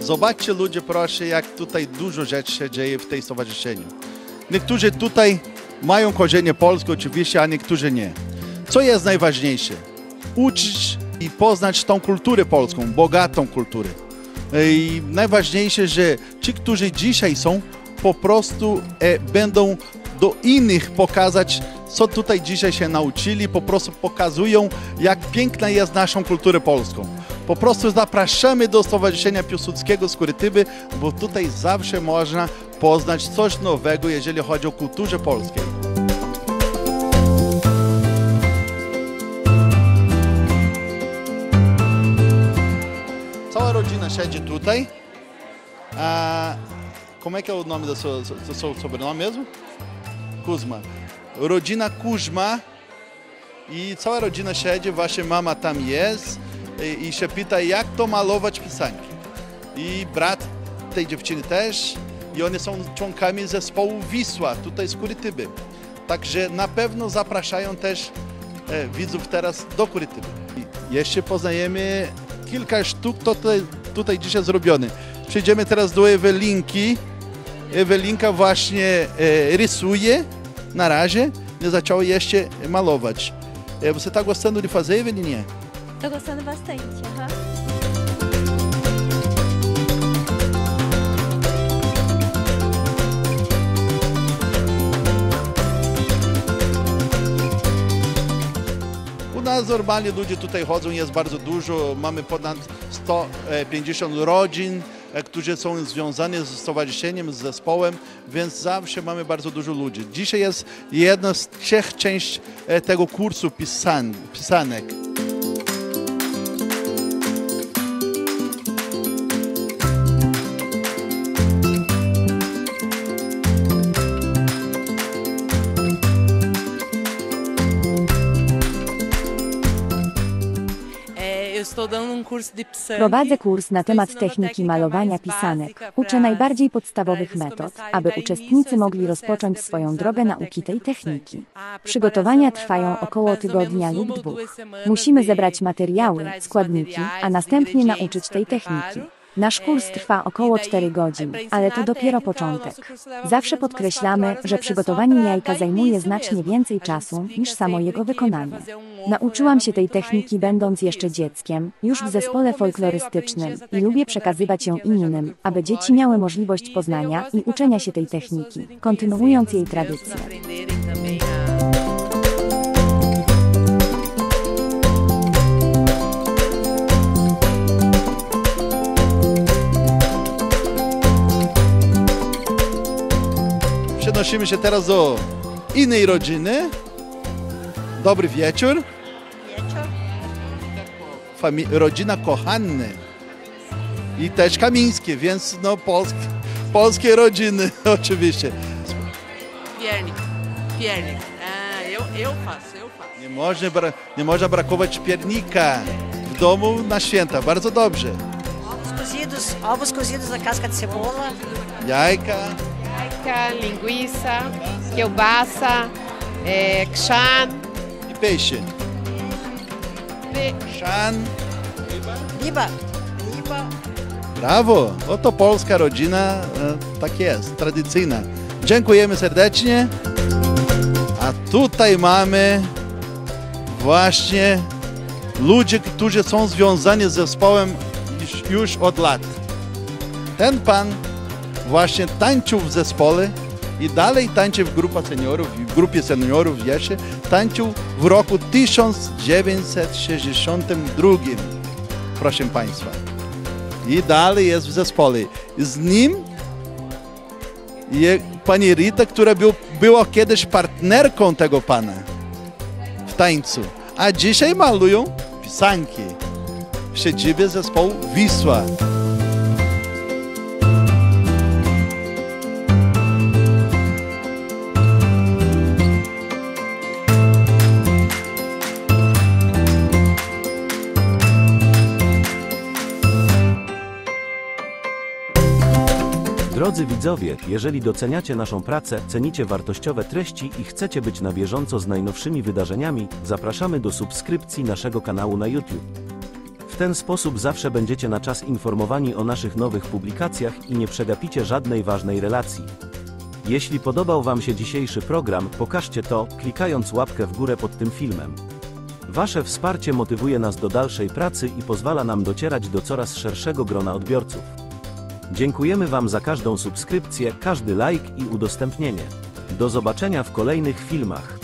Zobaczcie ludzie, proszę, jak tutaj dużo rzeczy się dzieje w tej stowarzyszeniu. Niektórzy tutaj mają korzenie polskie oczywiście, a niektórzy nie. Co jest najważniejsze? Uczyć i poznać tą kulturę polską, bogatą kulturę. I najważniejsze, że ci, którzy dzisiaj są, po prostu będą do innych pokazać, co tutaj dzisiaj się nauczyli, po prostu pokazują, jak piękna jest naszą kulturę polską. Po prostu zapraszamy do Stowarzyszenia Piłsudskiego z Kurytyby, bo tutaj zawsze można poznać coś nowego, jeżeli chodzi o kulturę polskiej. Cała rodzina siedzi tutaj. Como é que é o nome do seu sobrenome mesmo? Kuzma. Rodzina Kuzma i cała rodzina siedzi, wasza mama tam jest i się pyta, jak to malować pisanki. I brat tej dziewczyny też i oni są członkami zespołu Wisła, tutaj z Kurytyby. Także na pewno zapraszają też widzów teraz do Kurytyby. I jeszcze poznajemy kilka sztuk tutaj dzisiaj zrobione. Przejdziemy teraz do Ewelinki. Ewelinka właśnie rysuje na razie, nie zaczęła jeszcze malować. Você está gostando de fazer, Evelininha? Tô gostando bastante, aham. U nas normalnie ludzie tutaj chodzą, jest bardzo dużo, mamy ponad 150 rodzin, którzy są związani ze stowarzyszeniem, z zespołem, więc zawsze mamy bardzo dużo ludzi. Dzisiaj jest jedna z 3 części tego kursu pisanek. Prowadzę kurs na temat techniki malowania pisanek. Uczę najbardziej podstawowych metod, aby uczestnicy mogli rozpocząć swoją drogę nauki tej techniki. Przygotowania trwają około tygodnia lub 2. Musimy zebrać materiały, składniki, a następnie nauczyć tej techniki. Nasz kurs trwa około 4 godzin, ale to dopiero początek. Zawsze podkreślamy, że przygotowanie jajka zajmuje znacznie więcej czasu niż samo jego wykonanie. Nauczyłam się tej techniki będąc jeszcze dzieckiem, już w zespole folklorystycznym i lubię przekazywać ją innym, aby dzieci miały możliwość poznania i uczenia się tej techniki, kontynuując jej tradycję. Przenosimy się teraz do innej rodziny. Dobry wieczór. Rodzina Kochanny i też Kamińskie, więc no polskie rodziny oczywiście. Piernik. Eu faço. Nie można brakować piernika w domu na święta, bardzo dobrze. Ovos cozidos na casca de cebola. Jajka. Linguiça, kiełbasa, chrzan. I peixe. Chrzan. Riba. Brawo! Oto polska rodzina, tak jest, tradycyjna. Dziękujemy serdecznie. A tutaj mamy właśnie ludzi, którzy są związani z zespołem już od lat. Ten pan właśnie tańczył w zespole i dalej tańczy w grupie seniorów jeszcze, tańczył w roku 1962, proszę Państwa. I dalej jest w zespole. Z nim jest pani Rita, która była kiedyś partnerką tego pana w tańcu, a dzisiaj malują pisanki w siedzibie zespołu Wisła. Drodzy widzowie, jeżeli doceniacie naszą pracę, cenicie wartościowe treści i chcecie być na bieżąco z najnowszymi wydarzeniami, zapraszamy do subskrypcji naszego kanału na YouTube. W ten sposób zawsze będziecie na czas informowani o naszych nowych publikacjach i nie przegapicie żadnej ważnej relacji. Jeśli podobał Wam się dzisiejszy program, pokażcie to, klikając łapkę w górę pod tym filmem. Wasze wsparcie motywuje nas do dalszej pracy i pozwala nam docierać do coraz szerszego grona odbiorców. Dziękujemy Wam za każdą subskrypcję, każdy like i udostępnienie. Do zobaczenia w kolejnych filmach.